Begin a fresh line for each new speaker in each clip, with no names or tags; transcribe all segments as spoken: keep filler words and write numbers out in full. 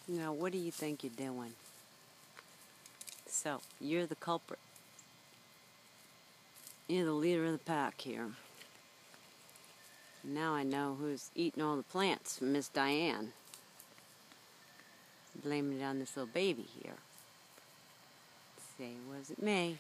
Now, what do you think you're doing? So, you're the culprit. You're the leader of the pack here. Now I know who's eating all the plants from Miss Diane. Blaming it on this little baby here. Say it wasn't me.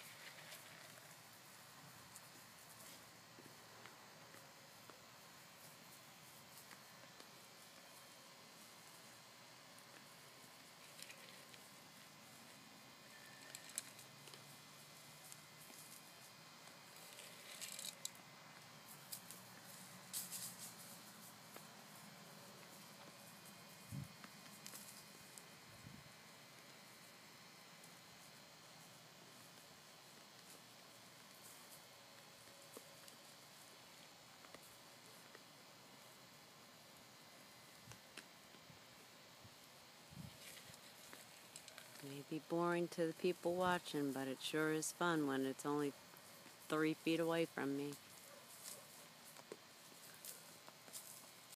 It may be boring to the people watching, but it sure is fun when it's only three feet away from me.